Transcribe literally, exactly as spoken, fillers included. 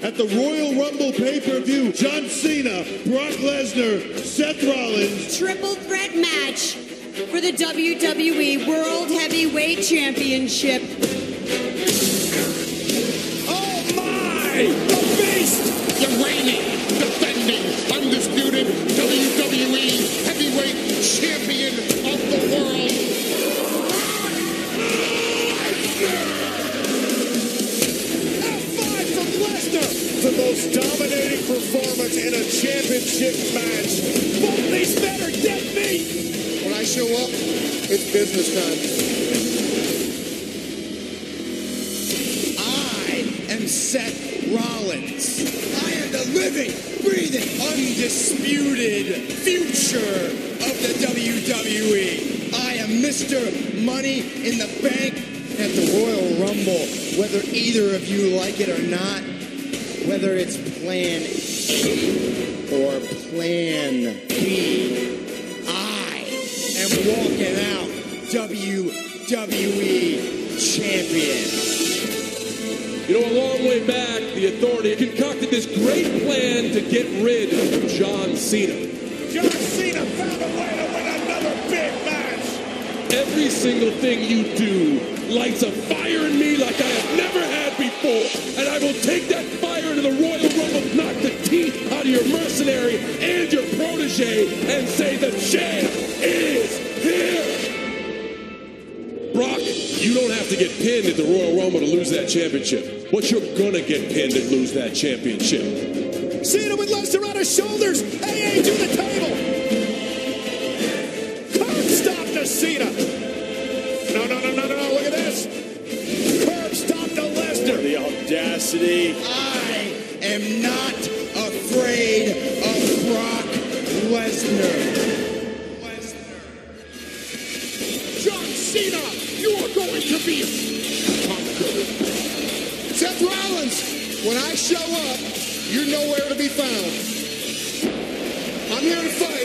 at the Royal Rumble pay-per-view, John Cena, Brock Lesnar, Seth Rollins. Triple threat match for the W W E World Heavyweight Championship. Oh my! The Beast! The reigning, defending, undisputed W W E Heavyweight Champion of the world. F five from Lesnar! The most dominating performance in a championship match. Both these men are dead meat! When I show up, it's business time. I am Seth Rollins. I am the living, breathing, undisputed future of the W W E. I am Mister Money in the Bank at the Royal Rumble. Whether either of you like it or not, whether it's Plan A or Plan B, I am walking out W W E champion. You know, a long way back, the Authority concocted this great plan to get rid of John Cena. John Cena found a way to win another big match. Every single thing you do lights a fire in me like I have never had before. And I will take that fire into the Royal Rumble, knock the teeth out of your mercenary and your protege, and say the champ is here. Brock, you don't have to get pinned at the Royal Rumble to lose that championship. But you're gonna get pinned and lose that championship. Cena with Lesnar on his shoulders. A A to the table. Curb stop to Cena. No, no, no, no, no. Look at this. Curb stop to Lesnar. The audacity. I am not afraid of Brock Lesnar. Lesnar. John Cena, you are going to be conquered. Seth Rollins, when I show up, you're nowhere to be found. I'm here to fight.